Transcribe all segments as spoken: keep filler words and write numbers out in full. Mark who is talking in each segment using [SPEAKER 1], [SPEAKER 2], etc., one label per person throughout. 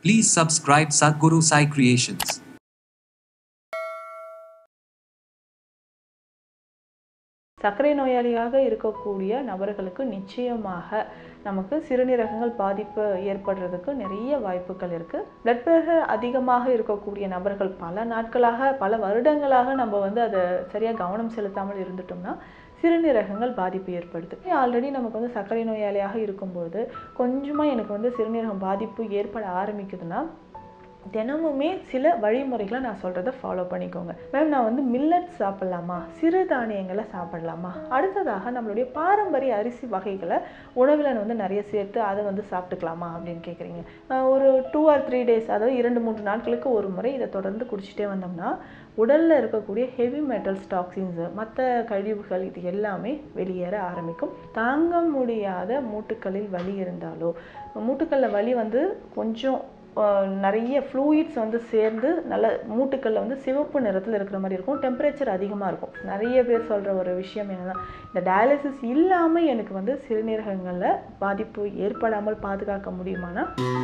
[SPEAKER 1] Please subscribe Sadhguru Sai Creations.
[SPEAKER 2] சர்க்கரை நோயாளியாக இருக்கக்கூடிய நபர்களுக்கு நிச்சயமாக நமக்கு சிறுநீரகங்கள் பாதிப்பு ஏற்படுறதுக்கு நிறைய வாய்ப்புகள் இருக்குது. பிளட் ப்ரெஷர் அதிகமாக இருக்கக்கூடிய நபர்கள் பல நாட்களாக பல வருடங்களாக நம்ம வந்து அதை சரியாக கவனம் செலுத்தாமல் இருந்துட்டோம்னா சிறுநீரகங்கள் பாதிப்பு ஏற்படுது. ஆல்ரெடி நமக்கு வந்து சர்க்கரை நோயாளியாக இருக்கும்போது கொஞ்சமாக எனக்கு வந்து சிறுநீரகம் பாதிப்பு ஏற்பட ஆரம்பிக்குதுன்னா தினமுமே சில வழிமுறைகளை நான் சொல்கிறத ஃபாலோ பண்ணிக்கோங்க. மேம் நான் வந்து மில்லட்ஸ் சாப்பிட்லாமா, சிறுதானியங்களை சாப்பிடலாமா, அடுத்ததாக நம்மளுடைய பாரம்பரிய அரிசி வகைகளை உணவில் வந்து நிறைய சேர்த்து அதை வந்து சாப்பிட்டுக்கலாமா அப்படின்னு கேட்குறீங்க. ஒரு டூ ஆர் த்ரீ டேஸ் அதாவது இரண்டு மூன்று நாட்களுக்கு ஒரு முறை இதை தொடர்ந்து குடிச்சிட்டே வந்தோம்னா உடலில் இருக்கக்கூடிய ஹெவி மெட்டல்ஸ், டாக்ஸின்ஸு, மற்ற கழிவுகள் இது எல்லாமே வெளியேற ஆரம்பிக்கும். தாங்க முடியாத மூட்டுக்களில் வலி இருந்தாலோ, மூட்டுக்களில் வலி வந்து கொஞ்சம் நிறைய ஃப்ளூயிட்ஸ் வந்து சேர்ந்து நல்ல மூட்டுக்களில் வந்து சிவப்பு நிறத்தில் இருக்கிற மாதிரி இருக்கும், டெம்பரேச்சர் அதிகமாக இருக்கும். நிறைய பேர் சொல்கிற ஒரு விஷயம் என்னென்னா, இந்த டயாலிசிஸ் இல்லாமல் எனக்கு வந்து சிறுநீரகங்களில் பாதிப்பு ஏற்படாமல் பாதுகாக்க முடியுமானா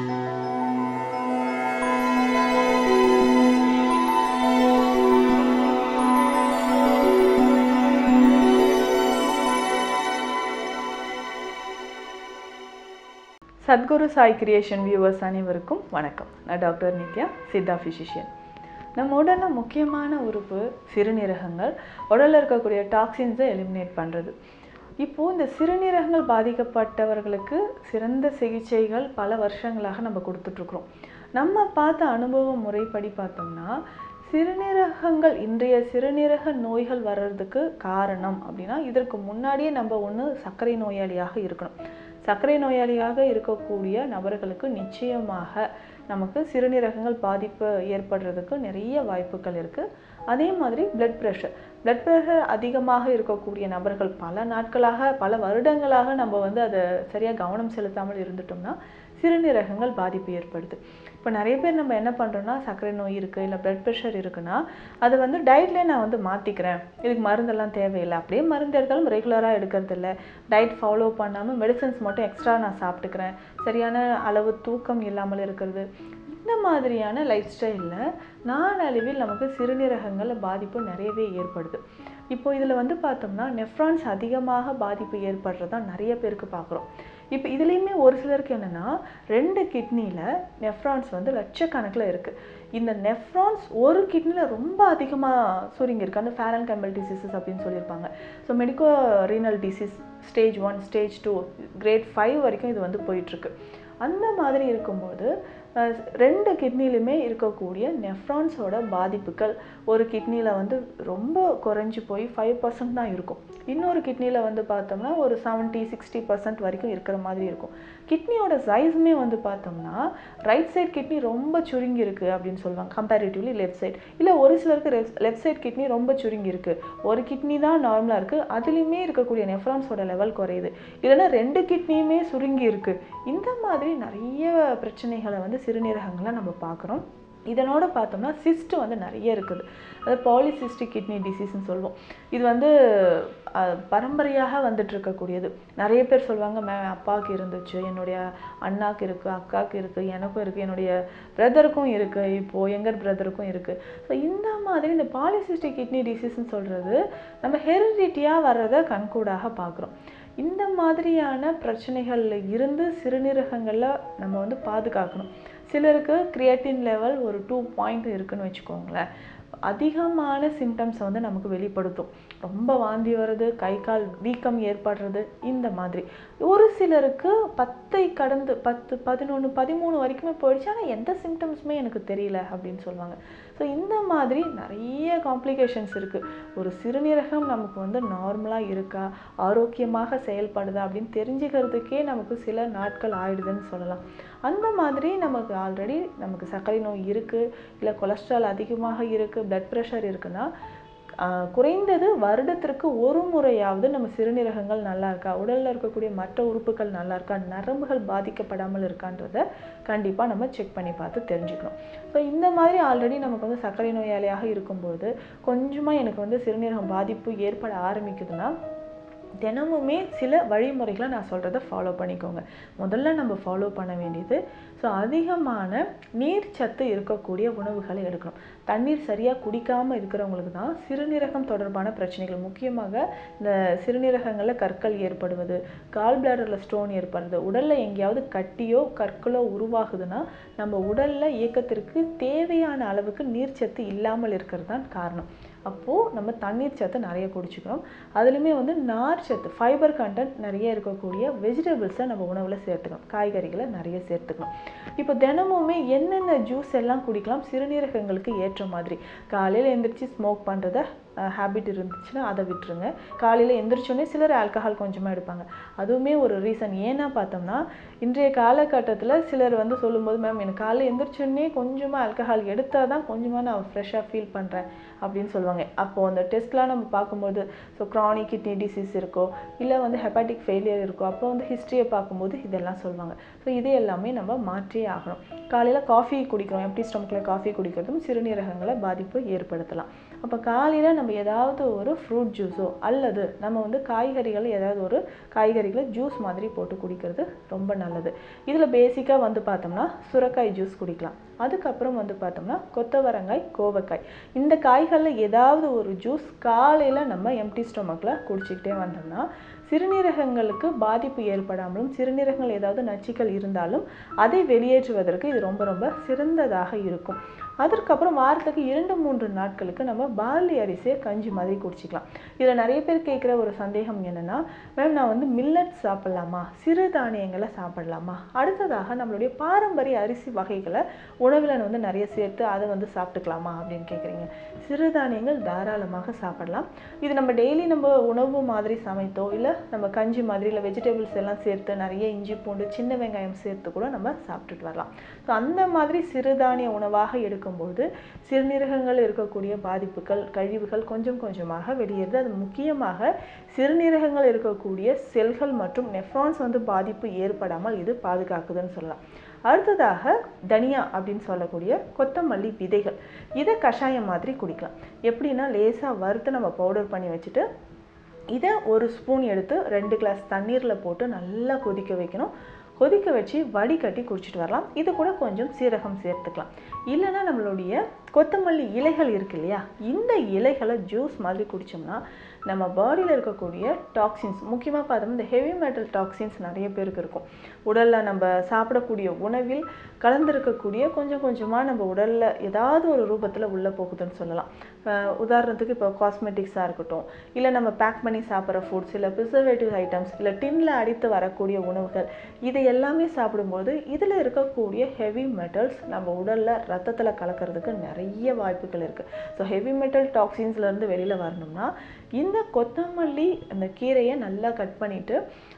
[SPEAKER 2] சத்குரு சாய் கிரியேஷன் வியூவர்ஸ் அனைவருக்கும் வணக்கம். நான் டாக்டர் நித்யா, சித்தா ஃபிசிஷியன். நம்ம உடலில் முக்கியமான உறுப்பு சிறுநீரகங்கள். உடலில் இருக்கக்கூடிய டாக்ஸின்ஸை எலிமினேட் பண்ணுறது. இப்போது இந்த சிறுநீரகங்கள் பாதிக்கப்பட்டவர்களுக்கு சிறந்த சிகிச்சைகள் பல வருஷங்களாக நம்ம கொடுத்துட்ருக்குறோம். நம்ம பார்த்த அனுபவ முறைப்படி பார்த்தோம்னா சிறுநீரகங்கள் இன்றைய சிறுநீரக நோய்கள் வர்றதுக்கு காரணம் அப்படின்னா இதற்கு முன்னாடியே நம்ம ஒன்று சர்க்கரை நோயாளியாக இருக்கணும். சர்க்கரை நோயாளியாக இருக்கக்கூடிய நபர்களுக்கு நிச்சயமாக நமக்கு சிறுநீரகங்கள் பாதிப்பு ஏற்படுறதுக்கு நிறைய வாய்ப்புகள் இருக்குது. அதே மாதிரி பிளட் ப்ரெஷர் பிளட் ப்ரெஷர் அதிகமாக இருக்கக்கூடிய நபர்கள் பல நாட்களாக பல வருடங்களாக நம்ம வந்து அதை சரியாக கவனம் செலுத்தாமல் இருந்துட்டோம்னா சிறுநீரகங்கள் பாதிப்பு ஏற்படுது. இப்போ நிறைய பேர் நம்ம என்ன பண்ணுறோன்னா, சர்க்கரை நோய் இருக்குது இல்லை பிளட் ப்ரெஷர் இருக்குன்னா அதை வந்து டயட்லேயே நான் வந்து மாற்றிக்கிறேன், இதுக்கு மருந்தெல்லாம் தேவையில்லை, அப்படியே மருந்து எடுத்தாலும் ரெகுலராக எடுக்கிறது இல்லை, டயட் ஃபாலோ பண்ணாமல் மெடிசன்ஸ் மட்டும் எக்ஸ்ட்ரா நான் சாப்பிட்டுக்கிறேன், சரியான அளவு தூக்கம் இல்லாமல் இருக்கிறது, இந்த மாதிரியான லைஃப் ஸ்டைலில் நாளடைவில் நமக்கு சிறுநீரகங்களில் பாதிப்பு நிறையவே ஏற்படுது. இப்போது இதில் வந்து பார்த்தோம்னா நெஃப்ரான்ஸ் அதிகமாக பாதிப்பு ஏற்படுறதான் நிறைய பேருக்கு பார்க்குறோம். இப்போ இதுலேயுமே ஒரு சிலருக்கு என்னென்னா ரெண்டு கிட்னியில் நெஃப்ரான்ஸ் வந்து லட்சக்கணக்கில் இருக்குது. இந்த நெஃப்ரான்ஸ் ஒரு கிட்னியில் ரொம்ப அதிகமாக சுருங்கி இருக்குது. அந்த ஃபேரன் கெம்பல் டிசீசஸ் அப்படின்னு சொல்லியிருப்பாங்க. So medico renal disease stage one stage two grade five வரைக்கும் இது வந்து போயிட்டுருக்கு. அந்த மாதிரி இருக்கும்போது ரெண்டு கிட்னிலுமே இருக்கக்கூடிய நெஃப்ரான்ஸோட பாதிப்புகள் ஒரு கிட்னியில் வந்து ரொம்ப குறைஞ்சி போய் ஃபைவ் பர்சன்ட் தான் இருக்கும். இன்னொரு கிட்னியில் வந்து பார்த்தோம்னா ஒரு செவன்ட்டி சிக்ஸ்டி பர்சன்ட் வரைக்கும் இருக்கிற மாதிரி இருக்கும். கிட்னியோட சைஸுமே வந்து பார்த்தோம்னா ரைட் சைட் கிட்னி ரொம்ப சுருங்கி இருக்குது அப்படின்னு சொல்லுவாங்க கம்பேரிட்டிவ்லி லெஃப்ட் சைட். இல்லை ஒரு சிலருக்கு லெஃப்ட் சைட் கிட்னி ரொம்ப சுருங்கி இருக்குது, ஒரு கிட்னி தான் நார்மலாக இருக்குது, அதுலேயுமே இருக்கக்கூடிய நெஃப்ரான்ஸோட லெவல் குறையுது, இல்லைன்னா ரெண்டு கிட்னியுமே சுருங்கி இருக்குது. இந்த மாதிரி நிறைய பிரச்சனைகளை வந்து சிறுநீரகங்களை நம்ம பார்க்குறோம். இதனோட பார்த்தோம்னா சிஸ்ட் வந்து நிறைய இருக்குது. அது பாலிசிஸ்டிக் கிட்னி டிசீஸ்ன்னு சொல்லுவோம். இது வந்து பரம்பரையாக வந்துட்டு இருக்கக்கூடியது. நிறைய பேர் சொல்லுவாங்க, மே அப்பாவுக்கு இருந்துச்சு, என்னுடைய அண்ணாவுக்கு இருக்குது, அக்காவுக்கு இருக்குது, எனக்கும் இருக்குது, என்னுடைய பிரதருக்கும் இருக்குது, இப்போது எங்கர் பிரதருக்கும் இருக்குது. ஸோ இந்த மாதிரி இந்த பாலிசிஸ்டிக் கிட்னி டிசீஸ்ன்னு சொல்கிறது நம்ம ஹெரிடிட்டியாக வர்றதை கண்கூடாக பார்க்குறோம். இந்த மாதிரியான பிரச்சனைகளில் இருந்து சிறுநீரகங்களில் நம்ம வந்து பாதுகாக்கணும். சிலருக்கு கிரியேட்டின் லெவல் ஒரு டூ பாயிண்ட் இருக்குன்னு வச்சுக்கோங்களேன், அதிகமான சிம்டம்ஸை வந்து நமக்கு வெளிப்படுத்தும். ரொம்ப வாந்தி வருது, கை கால் வீக்கம் ஏற்படுறது, இந்த மாதிரி. ஒரு சிலருக்கு பத்தை கடந்து பத்து பதினொன்று பதிமூணு வரைக்குமே போயிடுச்சு, ஆனால் எந்த சிம்டம்ஸுமே எனக்கு தெரியல அப்படின்னு சொல்லுவாங்க. ஸோ இந்த மாதிரி நிறைய காம்ப்ளிகேஷன்ஸ் இருக்குது. ஒரு சிறுநீரகம் நமக்கு வந்து நார்மலாக இருக்கா, ஆரோக்கியமாக செயல்படுதா அப்படின்னு தெரிஞ்சுக்கிறதுக்கே நமக்கு சில நாட்கள் ஆயிடுதுன்னு சொல்லலாம். அந்த மாதிரி நமக்கு ஆல்ரெடி நமக்கு சர்க்கரை நோய் இருக்குது, இல்லை கொலஸ்ட்ரால் அதிகமாக இருக்குது, பிளட் ப்ரெஷர் இருக்குன்னா குறைந்தது வருடத்திற்கு ஒரு முறையாவது நம்ம சிறுநீரகங்கள் நல்லா இருக்கா, உடலில் இருக்கக்கூடிய மற்ற உறுப்புகள் நல்லா இருக்கா, நரம்புகள் பாதிக்கப்படாமல் இருக்கான்றதை கண்டிப்பாக நம்ம செக் பண்ணி பார்த்து தெரிஞ்சுக்கணும். ஸோ இந்த மாதிரி ஆல்ரெடி நமக்கு வந்து சர்க்கரை நோயாளியாக இருக்கும்போது கொஞ்சமாக எனக்கு வந்து சிறுநீரகம் பாதிப்பு ஏற்பட ஆரம்பிக்குதுன்னா தினமுமே சில வழிமுறைகளை நான் சொல்கிறத ஃபாலோ பண்ணிக்கோங்க. முதல்ல நம்ம ஃபாலோ பண்ண வேண்டியது, ஸோ அதிகமான நீர் சத்து இருக்கக்கூடிய உணவுகளை எடுக்கணும். தண்ணீர் சரியாக குடிக்காமல் இருக்கிறவங்களுக்கு தான் சிறுநீரகம் தொடர்பான பிரச்சனைகள், முக்கியமாக இந்த சிறுநீரகங்களில் கற்கள் ஏற்படுவது, கால் பிளாடரில் ஸ்டோன் ஏற்படுறது, உடலில் எங்கேயாவது கட்டியோ கற்களோ உருவாகுதுன்னா நம்ம உடலில் இயக்கத்திற்கு தேவையான அளவுக்கு நீர்ச்சத்து இல்லாமல் இருக்கிறது தான் காரணம். அப்போது நம்ம தண்ணீர் சத்து நிறைய குடிச்சிக்கணும். அதுலேயுமே வந்து நார் சத்து, ஃபைபர் கண்டென்ட் நிறைய இருக்கக்கூடிய வெஜிடபிள்ஸை நம்ம உணவில் சேர்த்துக்கணும், காய்கறிகளை நிறைய சேர்த்துக்கணும். இப்போ தினமுமே என்னென்ன ஜூஸ் எல்லாம் குடிக்கலாம் சிறுநீரகங்களுக்கு ஏற்ற மாதிரி. காலையில் எழுந்திரிச்சு ஸ்மோக் பண்ணுறத ஹேபிட் இருந்துச்சுன்னா அதை விட்டுருங்க. காலையில் எந்திரிச்சோடனே சிலர் ஆல்கஹால் கொஞ்சமாக எடுப்பாங்க, அதுவுமே ஒரு ரீசன். ஏன்னா பார்த்தோம்னா இன்றைய காலகட்டத்தில் சிலர் வந்து சொல்லும்போது, மேம் எனக்கு காலையில் எந்திரிச்சோடனே கொஞ்சமாக ஆல்கஹால் எடுத்தால் தான் கொஞ்சமாக நான் ஃப்ரெஷ்ஷாக ஃபீல் பண்ணுறேன் அப்படின்னு சொல்லுவாங்க. அப்போது அந்த டெஸ்ட்லாம் நம்ம பார்க்கும்போது, ஸோ க்ரானிக் கிட்னி டிசீஸ் இருக்கோ இல்லை வந்து ஹெப்பாட்டிக் ஃபெயிலியர் இருக்கோ, அப்போ வந்து ஹிஸ்ட்ரியை பார்க்கும்போது இதெல்லாம் சொல்லுவாங்க. ஸோ இது எல்லாமே நம்ம மாற்றியே ஆகணும். காலையில் காஃபி குடிக்கிறோம், எம்டி ஸ்டொமக்கில் காஃபி குடிக்கிறதும் சிறுநீரகங்களை பாதிப்பு ஏற்படுத்தலாம். அப்போ காலையில் நம்ம ஏதாவது ஒரு ஃப்ரூட் ஜூஸோ அல்லது நம்ம வந்து காய்கறிகள் ஏதாவது ஒரு காய்கறிகளை ஜூஸ் மாதிரி போட்டு குடிக்கிறது ரொம்ப நல்லது. இதில் பேசிக்காக வந்து பார்த்தோம்னா சுரைக்காய் ஜூஸ் குடிக்கலாம். அதுக்கப்புறம் வந்து பார்த்தோம்னா கொத்தவரங்காய், கோவக்காய், இந்த காய்களில் ஏதாவது ஒரு ஜூஸ் காலையில் நம்ம எம்டி ஸ்டொமக்கில் குடிச்சிக்கிட்டே வந்தோம்னா சிறுநீரகங்களுக்கு பாதிப்பு ஏற்படாமலும், சிறுநீரகங்கள் ஏதாவது நச்சுக்கள் இருந்தாலும் அதை வெளியேற்றுவதற்கு இது ரொம்ப ரொம்ப சிறந்ததாக இருக்கும். அதற்கப்புறம் வாரத்துக்கு இரண்டு மூன்று நாட்களுக்கு நம்ம பார்லி அரிசியை கஞ்சி மாதிரி குடிச்சிக்கலாம். இதில் நிறைய பேர் கேட்குற ஒரு சந்தேகம் என்னென்னா, மேம் நான் வந்து மில்லட் சாப்பிட்லாமா, சிறுதானியங்களை சாப்பிடலாமா, அடுத்ததாக நம்மளுடைய பாரம்பரிய அரிசி வகைகளை உணவில் வந்து நிறைய சேர்த்து அதை வந்து சாப்பிட்டுக்கலாமா அப்படின்னு கேட்குறீங்க. சிறுதானியங்கள் தாராளமாக சாப்பிடலாம். இது நம்ம டெய்லி நம்ம உணவு மாதிரி சமைத்தோ இல்லை நம்ம கஞ்சி மாதிரி இல்லை வெஜிடபிள்ஸ் எல்லாம் சேர்த்து நிறைய இஞ்சி பூண்டு சின்ன வெங்காயம் சேர்த்து கூட நம்ம சாப்பிட்டுட்டு வரலாம். ஸோ அந்த மாதிரி சிறுதானிய உணவாக எடுக்கும்போது சிறுநீரகங்கள் இருக்கக்கூடிய பாதிப்புகள், கழிவுகள் கொஞ்சம் கொஞ்சமாக வெளியேறுது. அது முக்கியமாக சிறுநீரகங்கள் இருக்கக்கூடிய செல்கள் மற்றும் நெஃப்ரான்ஸ் வந்து பாதிப்பு ஏற்படாமல் இது பாதுகாக்குதுன்னு சொல்லலாம். அடுத்ததாக தனியா அப்படின்னு சொல்லக்கூடிய கொத்தமல்லி விதைகள், இதை கஷாயம் மாதிரி குடிக்கலாம். எப்படின்னா லேசாக வறுத்து நம்ம பவுடர் பண்ணி வச்சுட்டு இதை ஒரு ஸ்பூன் எடுத்து ரெண்டு கிளாஸ் தண்ணீரில் போட்டு நல்லா கொதிக்க வைக்கணும். கொதிக்க வச்சு வடிகட்டி குடிச்சிட்டு வரலாம். இது கூட கொஞ்சம் சீரகம் சேர்த்துக்கலாம். இல்லைன்னா நம்மளுடைய கொத்தமல்லி இலைகள் இருக்கு இல்லையா, இந்த இலைகளை ஜூஸ் மாதிரி குடித்தோம்னா நம்ம பாடியில் இருக்கக்கூடிய டாக்ஸின்ஸ், முக்கியமாக பார்த்தோம்னா இந்த ஹெவி மெட்டல் டாக்ஸின்ஸ் நிறைய பேருக்கு இருக்கும். உடலில் நம்ம சாப்பிடக்கூடிய உணவில் கலந்துருக்கக்கூடிய கொஞ்சம் கொஞ்சமாக நம்ம உடலில் ஏதாவது ஒரு ரூபத்தில் உள்ளே போகுதுன்னு சொல்லலாம். உதாரணத்துக்கு இப்போ காஸ்மெட்டிக்ஸாக இருக்கட்டும், இல்லை நம்ம பேக் பண்ணி சாப்பிட்ற ஃபுட்ஸ், இல்லை ப்ரிசர்வேட்டிவ் ஐட்டம்ஸ், இல்லை டின்னில் அடித்து வரக்கூடிய உணவுகள், இதை எல்லாமே சாப்பிடும்போது இதில் இருக்கக்கூடிய ஹெவி மெட்டல்ஸ் நம்ம உடலில் ரத்தத்தில் கலக்கிறதுக்கு நிறைய வாய்ப்புகள் இருக்குது. ஸோ ஹெவி மெட்டல் டாக்ஸின்ஸ்லேருந்து வெளியில் வரணும்னா இந்த கொத்தமல்லி அந்த கீரையை நல்லா கட் பண்ணிவிட்டு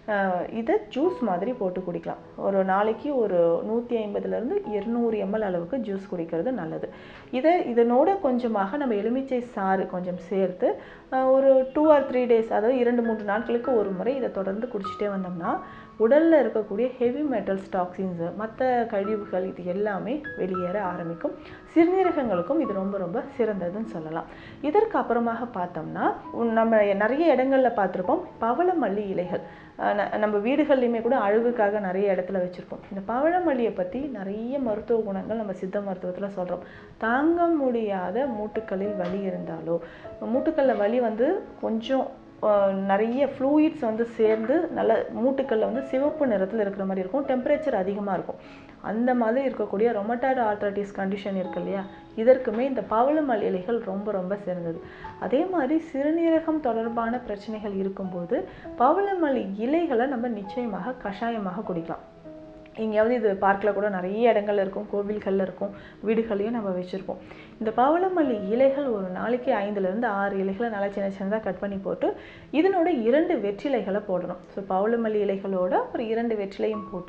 [SPEAKER 2] இதை ஜூஸ் மாதிரி போட்டு குடிக்கலாம். ஒரு நாளைக்கு ஒரு நூற்றி ஐம்பதுலேருந்து இருநூறு எம்எல் அளவுக்கு ஜூஸ் குடிக்கிறது நல்லது. இதை இதனோட கொஞ்சமாக நம்ம எலுமிச்சை சாறு கொஞ்சம் சேர்த்து ஒரு டூ ஆர் த்ரீ டேஸ், அதாவது இரண்டு மூன்று நாட்களுக்கு ஒரு முறை இதை தொடர்ந்து குடிச்சிட்டே வந்தோம்னா உடலில் இருக்கக்கூடிய ஹெவி மெட்டல்ஸ், டாக்ஸின்ஸு, மற்ற கழிவுகள் இது எல்லாமே வெளியேற ஆரம்பிக்கும். சிறுநீரகங்களுக்கும் இது ரொம்ப ரொம்ப சிறந்ததுன்னு சொல்லலாம். இதற்கு அப்புறமாக பார்த்தோம்னா நம்ம நிறைய இடங்களில் பார்த்துருப்போம் பவளமல்லி இலைகள். நம்ம வீடுகள்லையுமே கூட அழகுக்காக நிறைய இடத்துல வச்சுருப்போம். இந்த பவளமல்லியை பற்றி நிறைய மருத்துவ குணங்கள் நம்ம சித்த மருத்துவத்தில் சொல்கிறோம். தாங்க முடியாத மூட்டுக்களில் வலி இருந்தாலோ, மூட்டுக்களில் வலி வந்து கொஞ்சம் நிறைய ஃப்ளூயிட்ஸ் வந்து சேர்ந்து நல்ல மூட்டுக்களில் வந்து சிவப்பு நிறத்தில் இருக்கிற மாதிரி இருக்கும், டெம்பரேச்சர் அதிகமாக இருக்கும். அந்த மாதிரி இருக்கக்கூடிய ரொமட்டாய்டு ஆர்த்ரைட்டிஸ் கண்டிஷன் இருக்கு இல்லையா, இதற்குமே இந்த பவளமல்லி இலைகள் ரொம்ப ரொம்ப சிறந்தது. அதே மாதிரி சிறுநீரகம் தொடர்பான பிரச்சனைகள் இருக்கும்போது பவளமல்லி இலைகளை நம்ம நிச்சயமாக கஷாயமாக குடிக்கலாம். எங்கேயாவது இது பார்க்கில் கூட நிறைய இடங்கள்ல இருக்கும், கோவில்களில் இருக்கும், வீடுகளையும் நம்ம வச்சுருப்போம். இந்த பவளமல்லி இலைகள் ஒரு நாளைக்கு ஐந்துலேருந்து ஆறு இலைகளை நல்லா சின்ன சின்னதாக கட் பண்ணி போட்டு இதனோட இரண்டு வெற்றிலைகளை போடணும். ஸோ பவளமல்லி இலைகளோட ஒரு இரண்டு வெற்றிலையும் போட்டு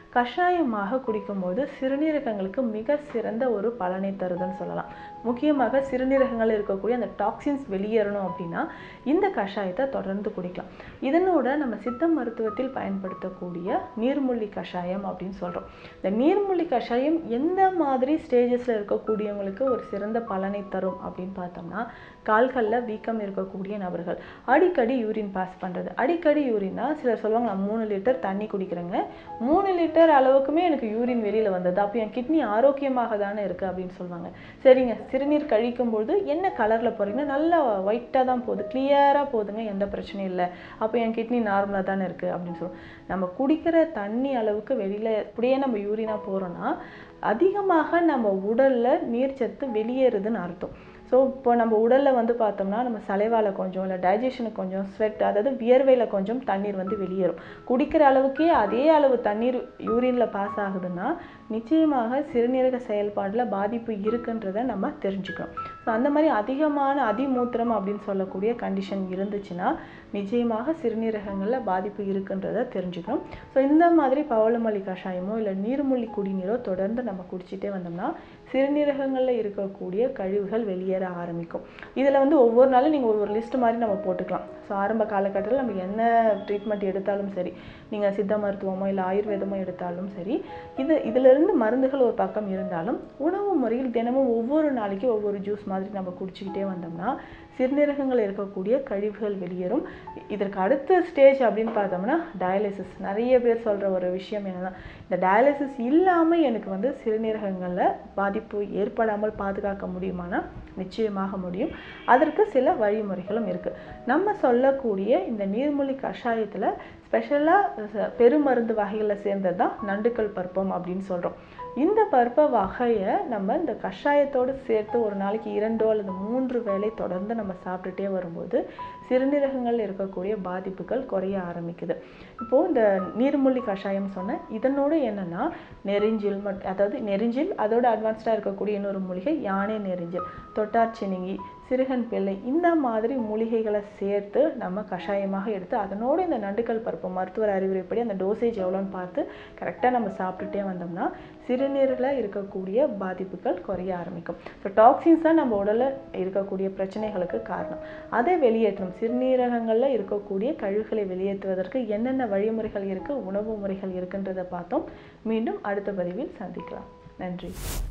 [SPEAKER 2] கஷாயமாக குடிக்கும்போது சிறுநீரகங்களுக்கு மிக சிறந்த ஒரு பலனை தருதுன்னு சொல்லலாம். முக்கியமாக சிறுநீரகங்கள் இருக்கக்கூடிய அந்த டாக்ஸின்ஸ் வெளியேறணும் அப்படின்னா இந்த கஷாயத்தை தொடர்ந்து குடிக்கலாம். இதனோட நம்ம சித்த மருத்துவத்தில் பயன்படுத்தக்கூடிய நீர்மூழ்கி கஷாயம் அப்படின்னு சொல்கிறோம். இந்த நீர்மூழ்கி கஷாயம் எந்த மாதிரி ஸ்டேஜஸில் இருக்கக்கூடியவங்களுக்கு ஒரு சிறந்த பலனை தரும் அப்படின்னு பார்த்தோம்னா, கால்களில் வீக்கம் இருக்கக்கூடிய நபர்கள், அடிக்கடி யூரின் பாஸ் பண்ணுறது. அடிக்கடி யூரின்னா சிலர் சொல்லுவாங்க, நான் மூணு லிட்டர் தண்ணி குடிக்கிறேங்க, மூணு லிட்டர் அளவுக்குமே எனக்கு யூரின் வெளியில் வந்தது, அப்போ என் கிட்னி ஆரோக்கியமாக தானே இருக்குது அப்படின்னு சொல்லுவாங்க. சரிங்க, சிறுநீர் கழிக்கும்போது என்ன கலரில் போகிறீங்கன்னா நல்லா ஒயிட்டாக தான் போகுது, கிளியராக போகுதுங்க, எந்த பிரச்சனையும் இல்லை, அப்போ என் கிட்னி நார்மலாக தானே இருக்குது அப்படின்னு சொல்லுவோம். நம்ம குடிக்கிற தண்ணி அளவுக்கு வெளியில் அப்படியே நம்ம யூரினாக போகிறோன்னா அதிகமாக நம்ம உடலில் நீர்ச்சத்து வெளியேறுதுன்னு அர்த்தம். ஸோ இப்போ நம்ம உடலில் வந்து பார்த்தோம்னா நம்ம சலைவால் கொஞ்சம் இல்லை டைஜஷனுக்கு கொஞ்சம் ஸ்வெட், அதாவது வியர்வையில் கொஞ்சம் தண்ணீர் வந்து வெளியேறும். குடிக்கிற அளவுக்கே அதே அளவு தண்ணீர் யூரினில் பாஸ் ஆகுதுன்னா நிச்சயமாக சிறுநீரக செயல்பாடில் பாதிப்பு இருக்குன்றதை நம்ம தெரிஞ்சுக்கணும். ஸோ அந்த மாதிரி அதிகமான அதிமூத்திரம் அப்படின்னு சொல்லக்கூடிய கண்டிஷன் இருந்துச்சுன்னா நிச்சயமாக சிறுநீரகங்களில் பாதிப்பு இருக்குன்றதை தெரிஞ்சுக்கணும். ஸோ இந்த மாதிரி பவளமல்லி கஷாயமோ இல்லை நீர்மூழ்கி குடிநீரோ தொடர்ந்து நம்ம குடிச்சிட்டே வந்தோம்னா சிறுநீரகங்களில் இருக்கக்கூடிய கழிவுகள் வெளியேற ஆரம்பிக்கும். இதில் வந்து ஒவ்வொரு நாளும் நீங்கள் ஒரு ஒரு லிஸ்ட் மாதிரி நம்ம போட்டுக்கலாம். ஸோ ஆரம்ப காலகட்டத்தில் நம்ம என்ன ட்ரீட்மெண்ட் எடுத்தாலும் சரி, நீங்கள் சித்த மருத்துவமோ இல்லை ஆயுர்வேதமோ எடுத்தாலும் சரி, இது இதிலிருந்து மருந்துகள் ஒரு பக்கம் இருந்தாலும் உணவு முறையில் தினமும் ஒவ்வொரு நாளைக்கு ஒவ்வொரு ஜூஸ் மாதிரி நம்ம குடிச்சிக்கிட்டே வந்தோம்னா சிறுநீரகங்கள் இருக்கக்கூடிய கழிவுகள் வெளியேறும். இதற்கு அடுத்த ஸ்டேஜ் அப்படின்னு பார்த்தோம்னா டயாலிசிஸ். நிறைய பேர் சொல்கிற ஒரு விஷயம் என்னென்னா, இந்த டயாலிசிஸ் இல்லாமல் எனக்கு வந்து சிறுநீரகங்களில் பாதிப்பு ஏற்படாமல் பாதுகாக்க முடியுமானா நிச்சயமாக முடியும். அதற்கு சில வழிமுறைகளும் இருக்குது. நம்ம சொல்லக்கூடிய இந்த நீர்மூழ்கி கஷாயத்தில் ஸ்பெஷலாக பெருமருந்து வகைகளில் சேர்ந்தது தான் நண்டுக்கல் பருப்பம் அப்படின்னு சொல்கிறோம். இந்த பருப்ப வகையை நம்ம இந்த கஷாயத்தோடு சேர்த்து ஒரு நாளைக்கு இரண்டோ அல்லது மூன்று வேளை தொடர்ந்து நம்ம சாப்பிட்டுட்டே வரும்போது சிறுநீரகங்கள் இருக்கக்கூடிய பாதிப்புகள் குறைய ஆரம்பிக்குது. இப்போது இந்த நீர்மூழ்கி கஷாயம் சொன்னேன், இதனோடு என்னென்னா நெரிஞ்சில் மட் அதாவது நெரிஞ்சில், அதோட அட்வான்ஸ்டாக இருக்கக்கூடிய இன்னொரு மூலிகை யானை நெரிஞ்சில், தொட்டார்சினிங்கி, சிறுகன் பிள்ளை, இந்த மாதிரி மூலிகைகளை சேர்த்து நம்ம கஷாயமாக எடுத்து அதனோடு இந்த நண்டுக்கல் பருப்பு மருத்துவர் அறிவுரைப்படி அந்த டோசேஜ் எவ்வளோன்னு பார்த்து கரெக்டாக நம்ம சாப்பிட்டுட்டே வந்தோம்னா சிறுநீரில் இருக்கக்கூடிய பாதிப்புகள் குறைய ஆரம்பிக்கும். ஸோ டாக்ஸின்ஸ் தான் நம்ம உடலில் இருக்கக்கூடிய பிரச்சனைகளுக்கு காரணம். அதை வெளியேற்றணும். சிறுநீரகங்களில் இருக்கக்கூடிய கழிவுகளை வெளியேற்றுவதற்கு என்னென்ன வழிமுறைகள் இருக்குது, உணவு முறைகள் இருக்குன்றதை பார்த்தோம். மீண்டும் அடுத்த பதிவில் சந்திக்கலாம். நன்றி.